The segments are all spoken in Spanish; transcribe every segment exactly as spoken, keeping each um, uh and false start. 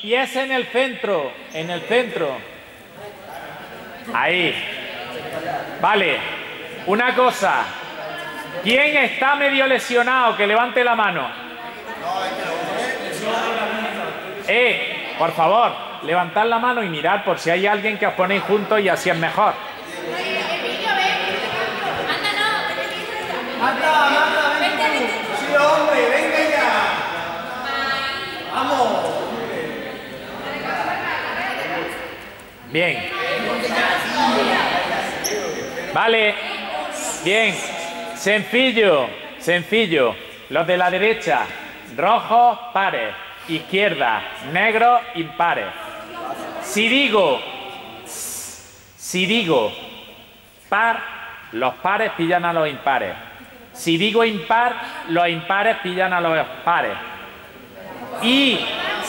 pies en el centro, en el centro. Ahí. Vale, una cosa. ¿Quién está medio lesionado? Que levante la mano. Eh, por favor, levantad la mano y mirad por si hay alguien que os ponéis juntos y así es mejor. ¡Marta, Marta, ven! ¡Sí, hombre, venga ya! ¡Vamos! Bien. Vale. Bien. Sencillo, sencillo. Los de la derecha, rojos, pares. Izquierda, negros, impares. Si digo, si digo par, los pares pillan a los impares. Si digo impar, los impares pillan a los pares. Y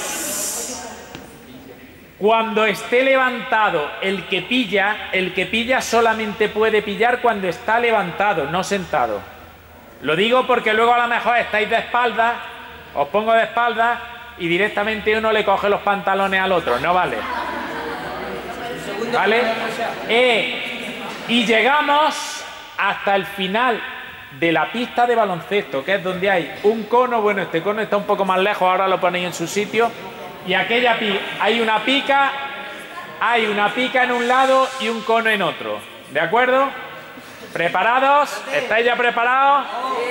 cuando esté levantado el que pilla, el que pilla solamente puede pillar cuando está levantado, no sentado. Lo digo porque luego a lo mejor estáis de espaldas, os pongo de espaldas y directamente uno le coge los pantalones al otro, no vale. ¿Vale? Eh, y llegamos hasta el final de la pista de baloncesto, que es donde hay un cono. Bueno, este cono está un poco más lejos, ahora lo ponéis en su sitio. Y aquella pica, hay una pica, hay una pica en un lado y un cono en otro. ¿De acuerdo? ¿Preparados? ¿Estáis ya preparados?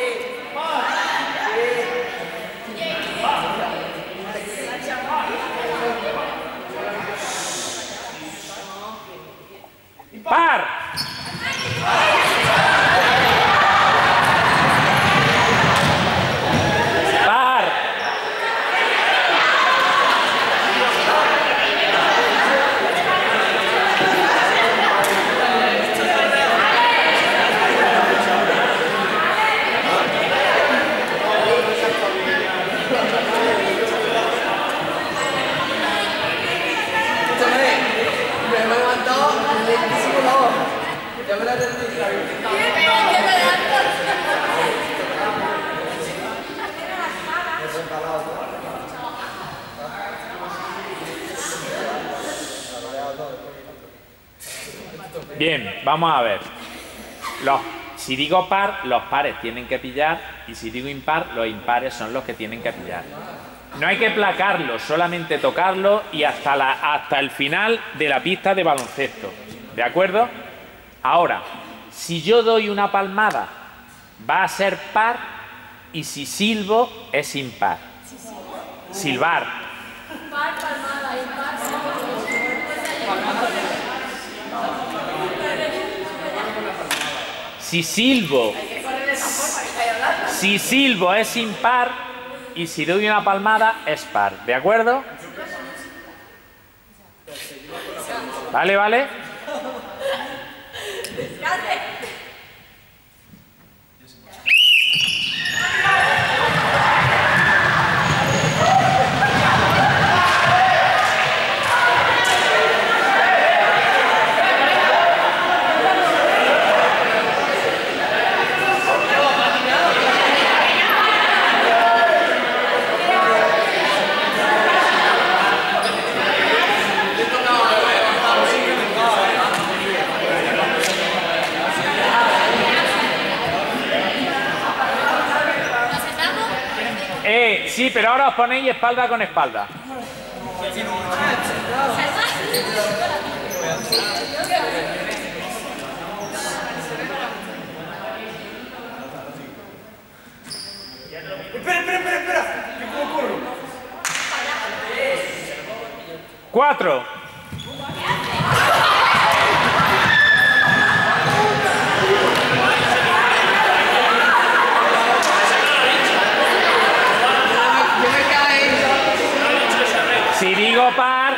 ¡Par! ¡Par! Bien, vamos a ver. Los, si digo par, los pares tienen que pillar, y si digo impar, los impares son los que tienen que pillar. No hay que placarlo, solamente tocarlo y hasta, la, hasta el final de la pista de baloncesto. ¿De acuerdo? Ahora, si yo doy una palmada, va a ser par, y si silbo, es impar. Silbar. Par, palmada, impar. Si silbo, si silbo es impar, y si doy una palmada es par. ¿De acuerdo? ¿Vale, vale? Eh, sí, pero ahora os ponéis espalda con espalda. Espera, espera, espera, espera. ¿Qué ocurre? Cuatro. Si digo par,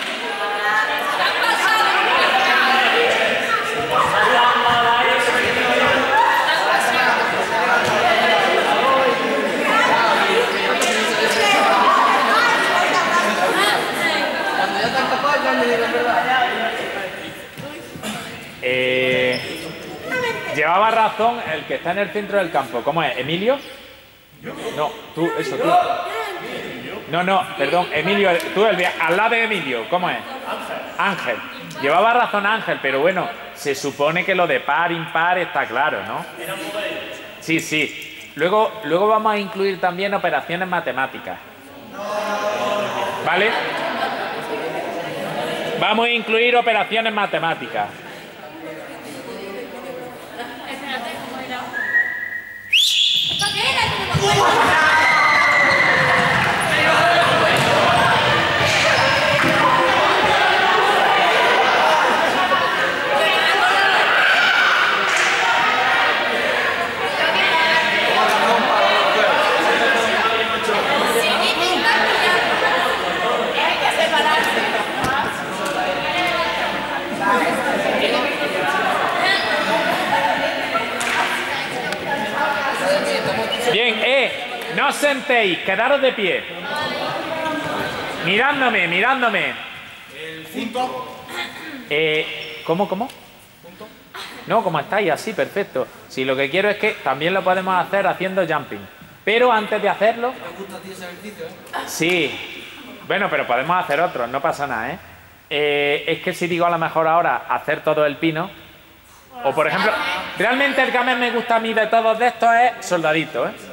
eh, llevaba razón el que está en el centro del campo. ¿Cómo es? ¿Emilio? No, tú, eso, tú. No, no, perdón, Emilio, tú el de al lado de Emilio, ¿cómo es? Ángel. Ángel. Llevaba razón Ángel, pero bueno, se supone que lo de par, impar está claro, ¿no? Sí, sí. Luego, luego vamos a incluir también operaciones matemáticas. ¿Vale? Vamos a incluir operaciones matemáticas. Bien, eh, no os sentéis, quedaros de pie. Mirándome, mirándome. El punto. Eh, ¿Cómo, cómo? No, como estáis, así, perfecto. Si lo que quiero es que también lo podemos hacer haciendo jumping. Pero antes de hacerlo... ¿Te gusta a ti ese ejercicio, eh? Sí. Bueno, pero podemos hacer otros, no pasa nada, ¿eh? Eh, es que si digo a lo mejor ahora hacer todo el pino... O por ejemplo, realmente el que más me gusta a mí de todos de estos es soldadito, ¿eh?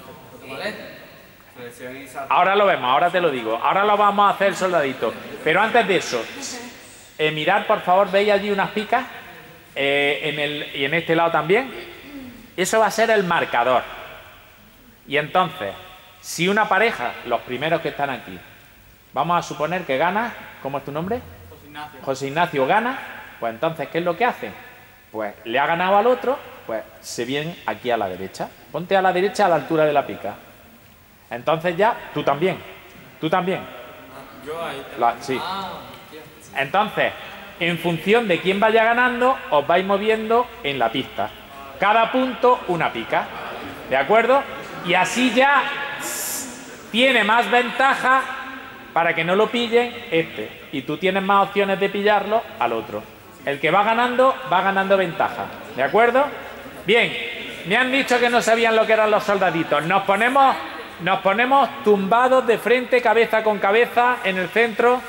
Ahora lo vemos, ahora te lo digo. Ahora lo vamos a hacer soldadito. Pero antes de eso, eh, mirad por favor, veis allí unas picas eh, en el, y en este lado también. Eso va a ser el marcador. Y entonces, si una pareja, los primeros que están aquí, vamos a suponer que gana, ¿cómo es tu nombre? José Ignacio. José Ignacio gana, pues entonces, ¿qué es lo que hace? Pues le ha ganado al otro, pues se viene aquí a la derecha. Ponte a la derecha a la altura de la pica. Entonces ya, tú también, tú también. Yo ahí te... La, sí. Ah, tío. Entonces, en función de quién vaya ganando, os vais moviendo en la pista. Cada punto una pica, ¿de acuerdo? Y así ya tiene más ventaja para que no lo pillen este. Y tú tienes más opciones de pillarlo al otro. El que va ganando, va ganando ventaja. ¿De acuerdo? Bien, me han dicho que no sabían lo que eran los soldaditos. Nos ponemos, nos ponemos tumbados de frente, cabeza con cabeza, en el centro.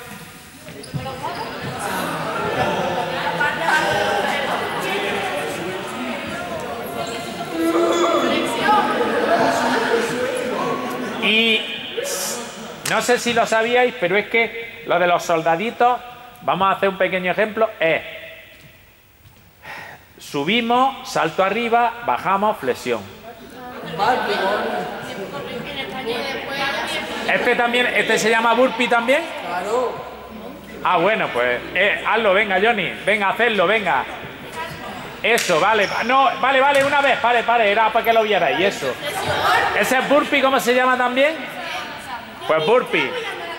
Y no sé si lo sabíais, pero es que lo de los soldaditos, vamos a hacer un pequeño ejemplo, es... Subimos, salto arriba, bajamos, flexión. Este también, este se llama burpee también. Claro. Ah, bueno, pues eh, hazlo, venga, Johnny, venga, hacedlo, venga. Eso, vale, no, vale, vale, una vez, pare, pare, era para que lo vierais, eso. ¿Ese es burpee, cómo se llama también? Pues burpee.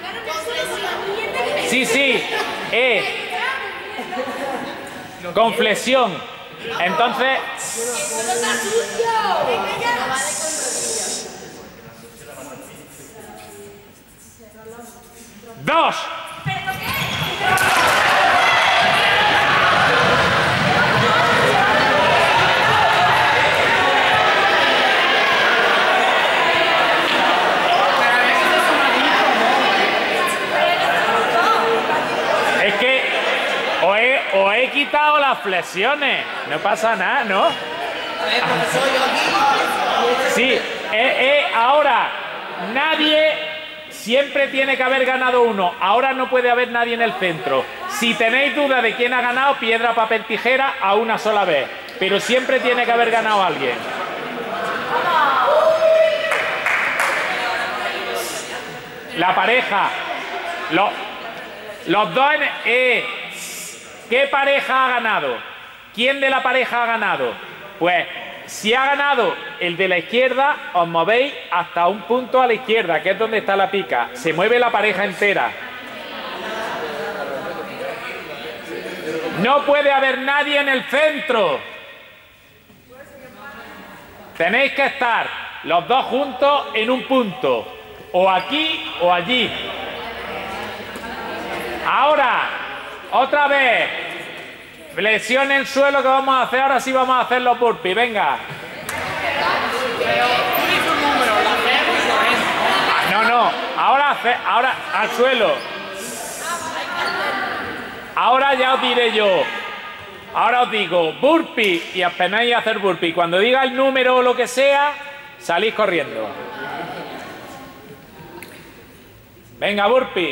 Sí, sí, eh. Con flexión. Entonces... ¡Dos! Es que os he, os he quitado las flexiones. No pasa nada, ¿no? A ver, profesor, yo aquí. Sí, eh, eh, ahora nadie, siempre tiene que haber ganado uno. Ahora no puede haber nadie en el centro. Si tenéis duda de quién ha ganado, piedra, papel, tijera a una sola vez. Pero siempre tiene que haber ganado alguien. La pareja. Los, los dos en... Eh, ¿qué pareja ha ganado? ¿Quién de la pareja ha ganado? Pues si ha ganado el de la izquierda, os movéis hasta un punto a la izquierda, que es donde está la pica. Se mueve la pareja entera. No puede haber nadie en el centro. Tenéis que estar los dos juntos en un punto. O aquí o allí. Ahora, otra vez. Flexión en el suelo que vamos a hacer. Ahora sí vamos a hacer los burpees. Venga. No, no. Ahora, hace, ahora al suelo. Ahora ya os diré yo. Ahora os digo burpee y apenáis a hacer burpee. Cuando diga el número o lo que sea, salís corriendo. Venga, burpee.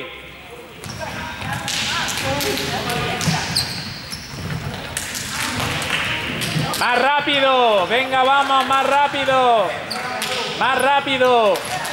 Más rápido. Venga, vamos, más rápido. Más rápido.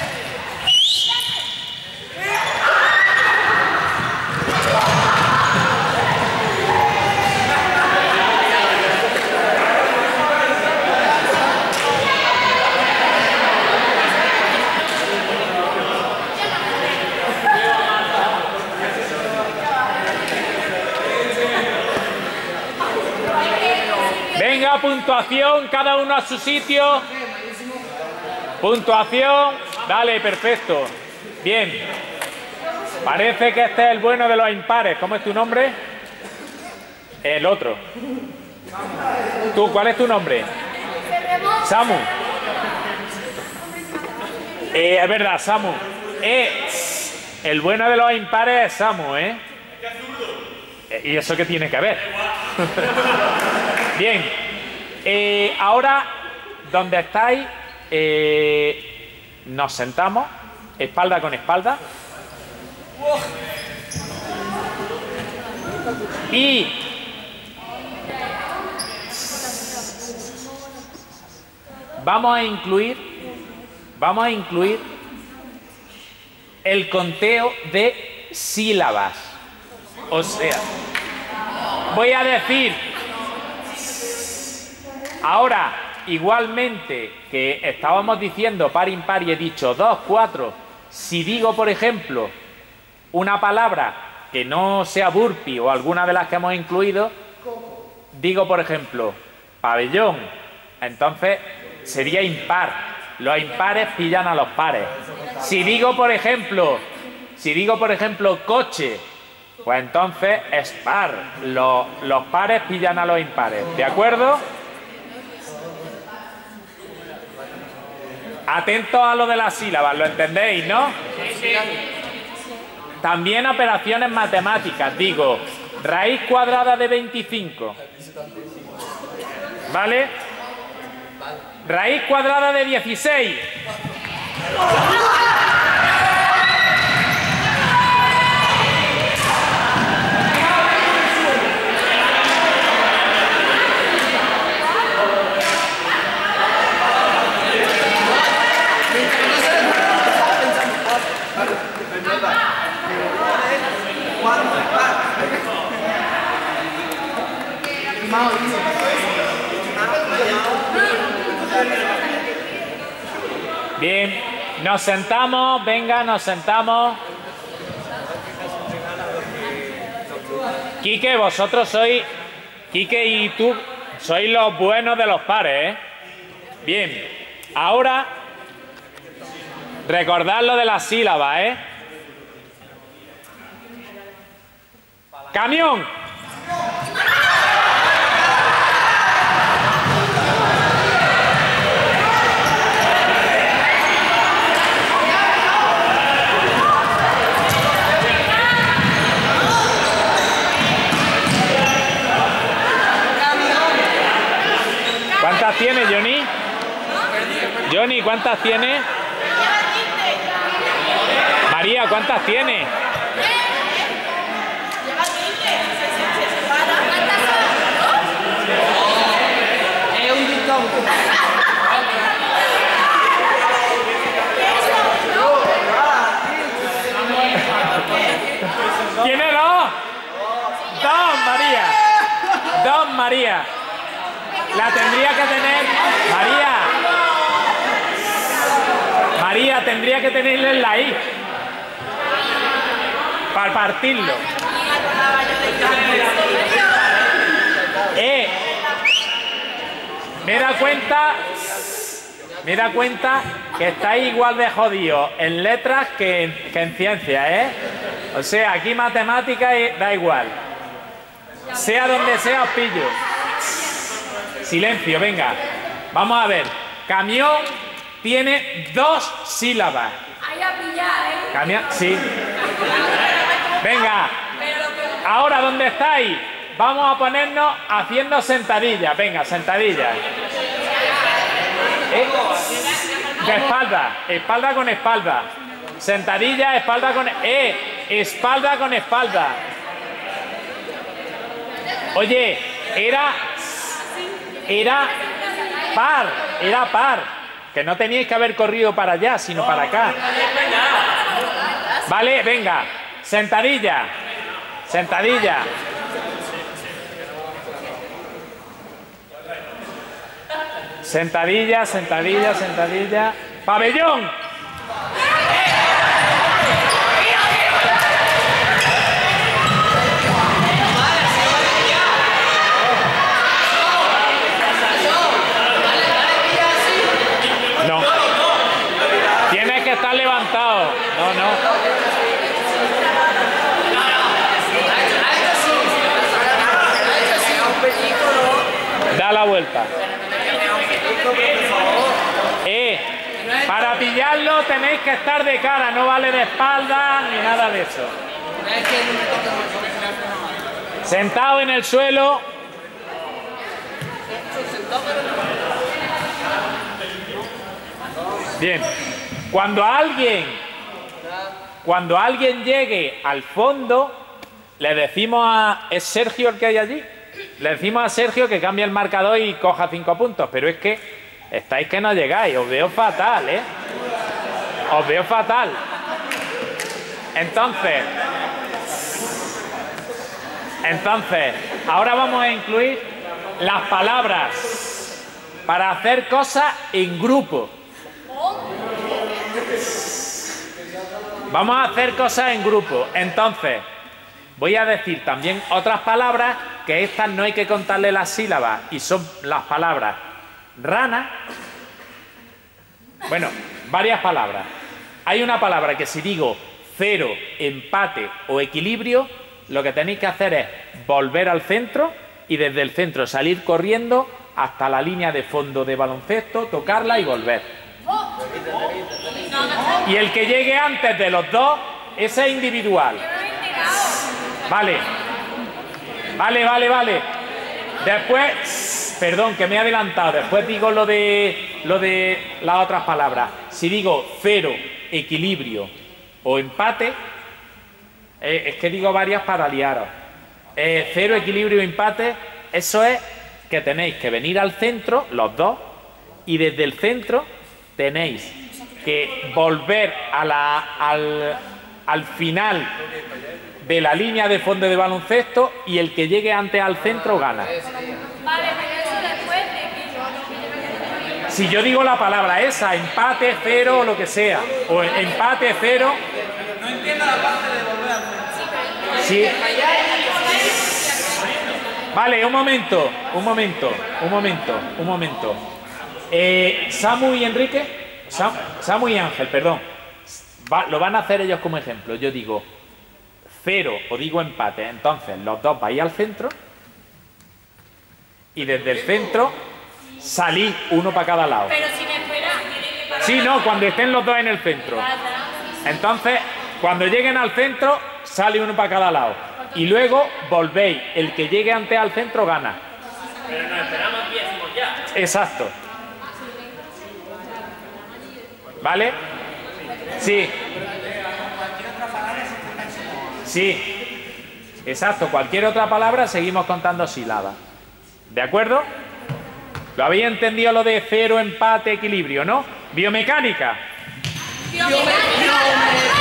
Venga, puntuación, cada uno a su sitio. Puntuación. Dale, perfecto. Bien. Parece que este es el bueno de los impares. ¿Cómo es tu nombre? El otro. ¿Tú, cuál es tu nombre? Samu. Eh, es verdad, Samu. Eh, el bueno de los impares es Samu, ¿eh? ¿Y eso qué tiene que ver? Bien. Eh, ahora, donde estáis, eh, nos sentamos, espalda con espalda. Y vamos a incluir, vamos a incluir el conteo de sílabas. O sea, voy a decir ahora, igualmente que estábamos diciendo par impar y he dicho dos, cuatro, si digo, por ejemplo, una palabra que no sea burpee o alguna de las que hemos incluido, digo, por ejemplo, pabellón, entonces sería impar. Los impares pillan a los pares. Si digo, por ejemplo, si digo, por ejemplo, coche, pues entonces es par. Los, los pares pillan a los impares. ¿De acuerdo? Atentos a lo de las sílabas, ¿lo entendéis, no? También operaciones matemáticas, digo, raíz cuadrada de veinticinco. ¿Vale? Raíz cuadrada de dieciséis. Bien, nos sentamos, venga, nos sentamos. Quique, vosotros sois, Quique y tú, sois los buenos de los pares, ¿eh? Bien, ahora recordad lo de las sílabas, ¿eh? ¡Camión! ¿Cuántas tiene, Johnny? Johnny, ¿cuántas tiene? María, ¿cuántas tiene? Es un dictón. ¿Tiene dos? Dos, María. Dos, María. La tendría que tener... María. María, tendría que tenerle en la I. Para partirlo. Eh. Me da cuenta... Me da cuenta que estáis igual de jodidos en letras que en, que en ciencias, ¿eh? O sea, aquí matemáticas da igual. Sea donde sea, os pillo. Silencio, venga. Vamos a ver. Camión tiene dos sílabas. Ahí a pillar, ¿eh? Cambia, sí. Venga, ahora ¿dónde estáis? Vamos a ponernos haciendo sentadillas. Venga, sentadillas. ¿Eh? De espalda, espalda con espalda. Sentadilla, espalda con... ¡Eh! Espalda con espalda. Oye, era... Era par, era par. Que no teníais que haber corrido para allá, sino para acá. Vale, venga. Sentadilla. Sentadilla. Sentadilla, sentadilla, sentadilla. ¡Pabellón! No. Tienes que estar levantado. No, no. Da la vuelta. Eh, para pillarlo tenéis que estar de cara, no vale de espalda ni nada de eso. Sentado en el suelo. Bien. Cuando alguien, cuando alguien llegue al fondo, le decimos a... ¿Es Sergio el que hay allí? Le decimos a Sergio que cambie el marcador y coja cinco puntos, pero es que estáis que no llegáis, os veo fatal, ¿eh? Os veo fatal. Entonces, entonces, ahora vamos a incluir las palabras para hacer cosas en grupo. Vamos a hacer cosas en grupo. Entonces, voy a decir también otras palabras que estas no hay que contarle las sílabas y son las palabras rana. Bueno, varias palabras. Hay una palabra que si digo cero, empate o equilibrio, lo que tenéis que hacer es volver al centro y desde el centro salir corriendo hasta la línea de fondo de baloncesto, tocarla y volver. Y el que llegue antes de los dos, ese es individual. Vale. Vale, vale, vale. Después, perdón, que me he adelantado. Después digo lo de, lo de las otras palabras. Si digo cero, equilibrio o empate, eh, es que digo varias para liaros. Eh, cero, equilibrio o empate, eso es que tenéis que venir al centro, los dos, y desde el centro tenéis que volver a la, al, al final de la línea de fondo de baloncesto y el que llegue antes al centro gana. Vale, pero eso después de que yo... Si yo digo la palabra esa, empate, cero o lo que sea, o empate, cero... No entiendo la parte de volver a hacer. Sí. Vale, un momento, un momento, un momento, un momento. Eh, Samu y Enrique, Sam, Samu y Ángel, perdón, Va, lo van a hacer ellos como ejemplo. Yo digo cero o digo empate, entonces los dos vais al centro y desde el centro salís uno para cada lado. Pero sin esperar, tiene que parar. Sí, no, cuando estén los dos en el centro. Entonces, cuando lleguen al centro, sale uno para cada lado. Y luego volvéis. El que llegue antes al centro gana. Pero nos esperamos aquí y decimos ya. Exacto. ¿Vale? Sí. Sí. Exacto. Cualquier otra palabra seguimos contando sílabas. ¿De acuerdo? ¿Lo habéis entendido lo de cero, empate, equilibrio, no? Biomecánica. Biomecánica.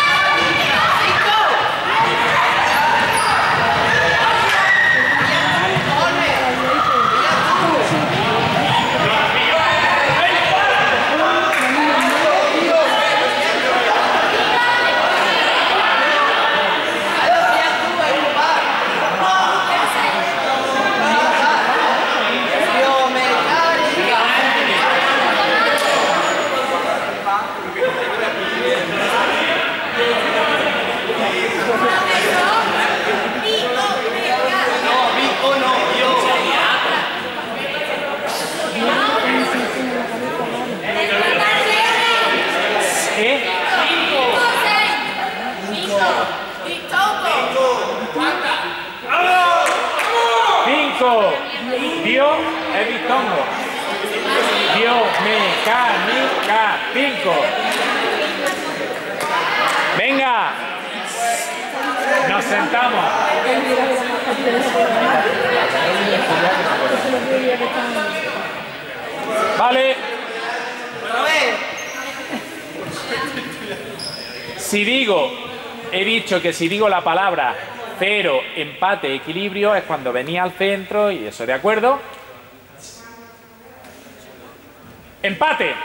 Bio es diptongo. Biomecánica. Cinco. Venga. Nos sentamos. Vale. Si digo, he dicho que si digo la palabra cero, empate, equilibrio, es cuando venía al centro y eso, ¿de acuerdo? ¡Empate!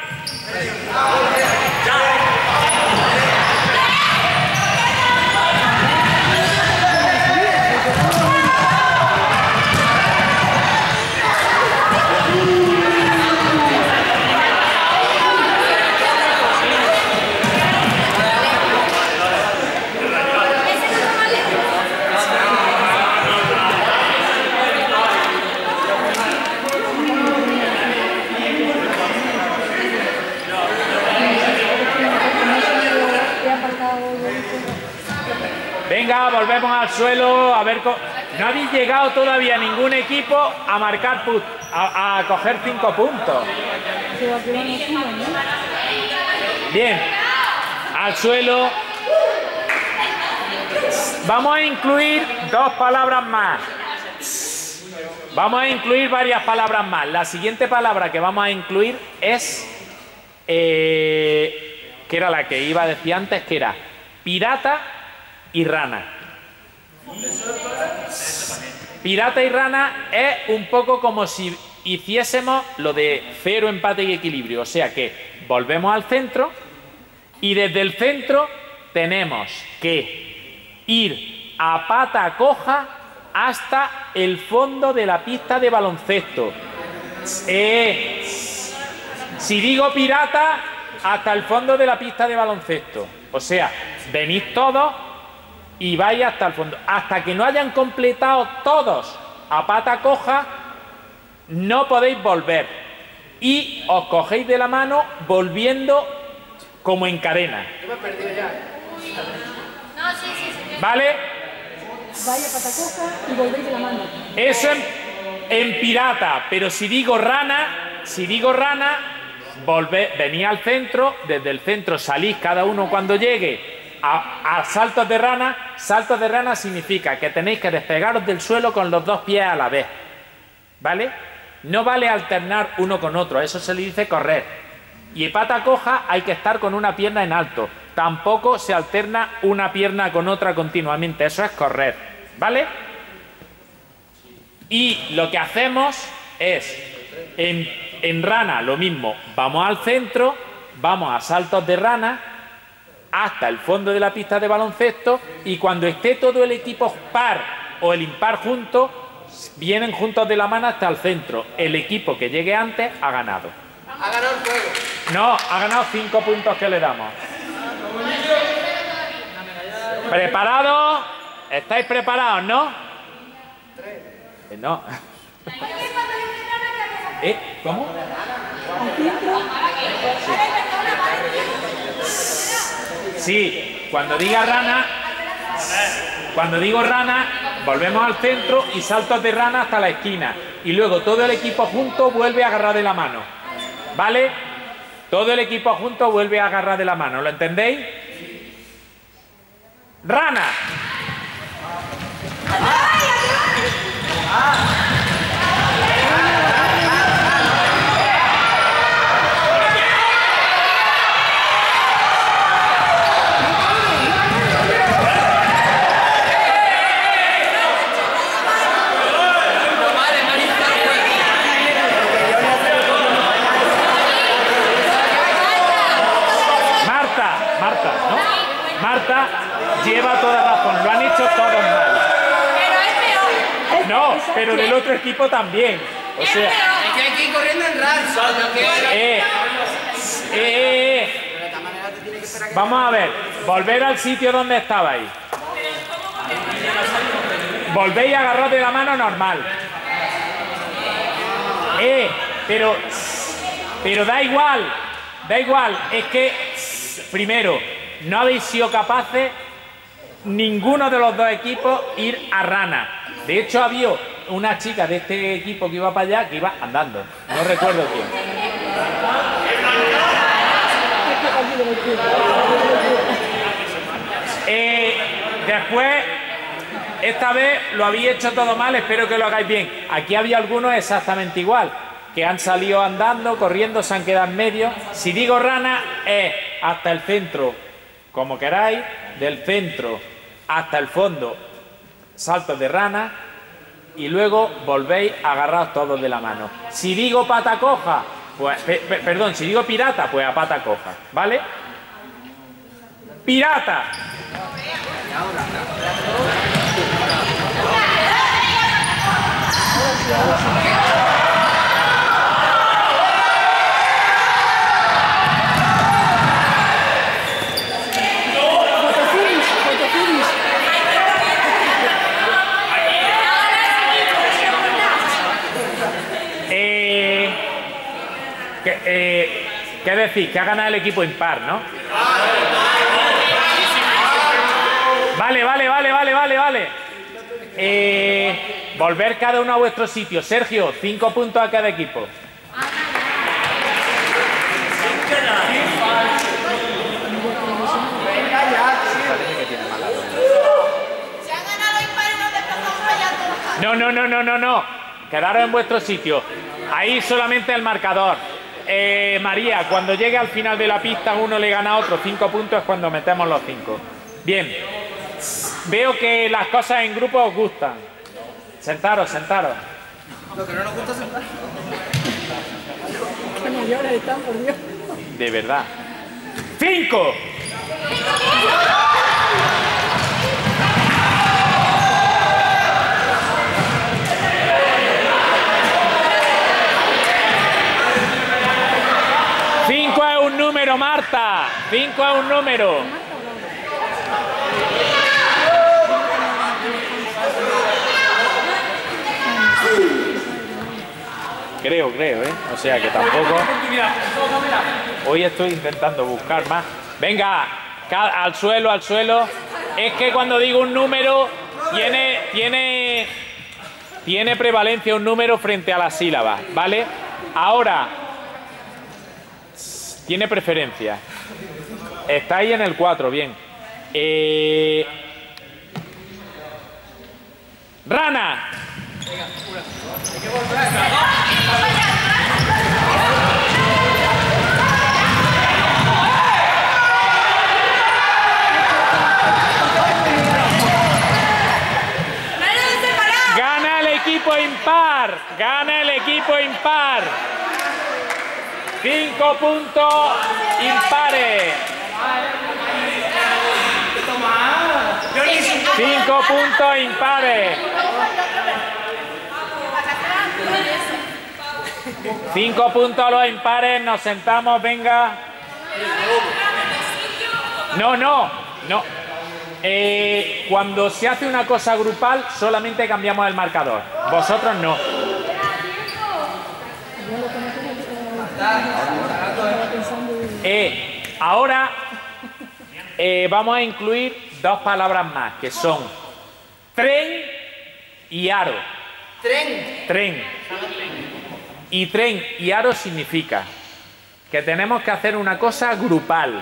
Venga, volvemos al suelo, a ver... No habéis llegado todavía ningún equipo a marcar, a, a coger cinco puntos. Bien, al suelo. Vamos a incluir dos palabras más. Vamos a incluir varias palabras más. La siguiente palabra que vamos a incluir es... Eh, que era la que iba a decir antes, que era pirata y rana. Pirata y rana es un poco como si hiciésemos lo de cero, empate y equilibrio. O sea que volvemos al centro y desde el centro tenemos que ir a pata coja hasta el fondo de la pista de baloncesto. Eh, si digo pirata, hasta el fondo de la pista de baloncesto. O sea, venid todos y vais hasta el fondo. Hasta que no hayan completado todos a pata coja, no podéis volver. Y os cogéis de la mano volviendo como en cadena. Yo me he perdido ya. No, sí, sí, sí. Vaya ¿Vale? pata coja y volvéis de la mano. Eso en, en pirata. Pero si digo rana, si digo rana, volve, venid al centro. Desde el centro salís cada uno cuando llegue a, a saltos de rana. Saltos de rana significa que tenéis que despegaros del suelo con los dos pies a la vez. ¿Vale? No vale alternar uno con otro, eso se le dice correr. Y en pata coja hay que estar con una pierna en alto. Tampoco se alterna una pierna con otra continuamente, eso es correr. ¿Vale? Y lo que hacemos es, en, en rana lo mismo, vamos al centro, vamos a saltos de rana, hasta el fondo de la pista de baloncesto, y cuando esté todo el equipo par o el impar juntos, vienen juntos de la mano hasta el centro. El equipo que llegue antes ha ganado. Ha ganado el juego. No, ha ganado cinco puntos que le damos. ¿Preparados? ¿Estáis preparados, no? Eh, no. ¿Eh? ¿Cómo? Sí, cuando diga rana, cuando digo rana, volvemos al centro y saltos de rana hasta la esquina. Y luego todo el equipo junto vuelve a agarrar de la mano. ¿Vale? Todo el equipo junto vuelve a agarrar de la mano. ¿Lo entendéis? ¡Rana! Marta lleva toda razón, lo han hecho todos mal. Pero es peor. No, pero del otro equipo también. O sea, Es que hay que ir corriendo en rancho. eh, eh, eh, eh. Vamos a ver, volver al sitio donde estabais. Volvéis a agarrar de la mano normal. Eh, pero, pero da igual, da igual, es que, primero, no habéis sido capaces, ninguno de los dos equipos, ir a rana. De hecho, había una chica de este equipo que iba para allá, que iba andando. No recuerdo quién. Eh, después, esta vez lo habéis hecho todo mal, espero que lo hagáis bien. Aquí había algunos exactamente igual, que han salido andando, corriendo, se han quedado en medio. Si digo rana, es hasta el centro, como queráis, del centro hasta el fondo, saltos de rana, y luego volvéis agarrados todos de la mano. Si digo pata coja, pues, pe, pe, perdón, si digo pirata, pues a pata coja, ¿vale? ¡Pirata! Eh, que, eh, ¿Qué decís? Que ha ganado el equipo impar, ¿no? Vale, vale, vale, vale, vale, vale. Eh, volver cada uno a vuestro sitio. Sergio, cinco puntos a cada equipo. No, no, no, no, no, no. Quedaros en vuestro sitio. Ahí solamente el marcador. Eh, María, cuando llegue al final de la pista uno le gana a otro. Cinco puntos es cuando metemos los cinco. Bien. Veo que las cosas en grupo os gustan. Sentaros, sentaros. Lo que no nos gusta sentar. Qué mayores están, por Dios. De verdad. ¡Cinco! Cinco es un número, Marta. Cinco es un número. Creo, creo, ¿eh? O sea que tampoco... Hoy estoy intentando buscar más. Venga, al suelo, al suelo. Es que cuando digo un número, tiene, tiene, tiene prevalencia un número frente a las sílabas, ¿vale? Ahora, tiene preferencia. Estáis en el cuatro, bien. Eh... Rana. Gana el equipo impar. Gana el equipo impar. Cinco puntos impares. Cinco puntos impares. Cinco puntos los impares, nos sentamos, venga. No, no, no. Eh, cuando se hace una cosa grupal, solamente cambiamos el marcador. Vosotros no. Eh, ahora eh, vamos a incluir dos palabras más, que son tren y aro. Tren. Tren. Y tren y aro significa que tenemos que hacer una cosa grupal.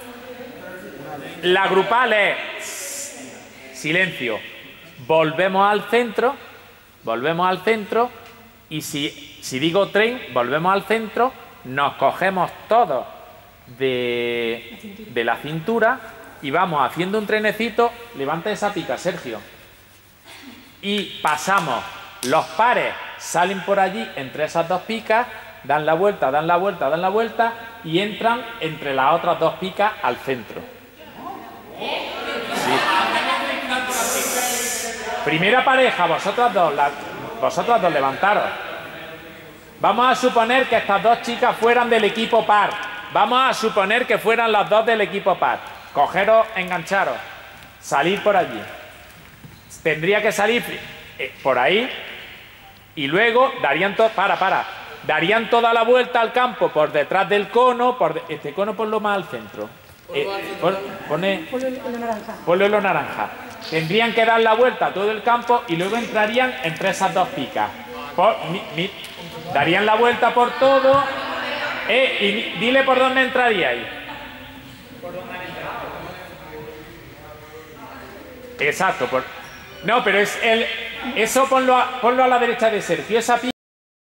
La grupal es silencio. Volvemos al centro, volvemos al centro y si, si digo tren, volvemos al centro, nos cogemos todos de, de la cintura y vamos haciendo un trenecito. Levanta esa pica, Sergio. Y pasamos. Los pares salen por allí entre esas dos picas, dan la vuelta, dan la vuelta, dan la vuelta y entran entre las otras dos picas al centro. Sí. Primera pareja, vosotras dos, la, vosotras dos levantaros. Vamos a suponer que estas dos chicas fueran del equipo par. Vamos a suponer que fueran las dos del equipo par. Cogeros, engancharos, salir por allí. Tendría que salir eh, por ahí. Y luego darían todo, para, para, darían toda la vuelta al campo por detrás del cono, por de, este cono ponlo más al centro. Eh, pon, pone, Ponlo en lo naranja. ponlo en lo naranja. tendrían que dar la vuelta a todo el campo y luego entrarían entre esas dos picas. Por, mi, mi, darían la vuelta por todo. Eh, y dile por dónde entraríais. Exacto. Por, no, pero es el, eso ponlo a, ponlo a la derecha de Sergio. Esa pica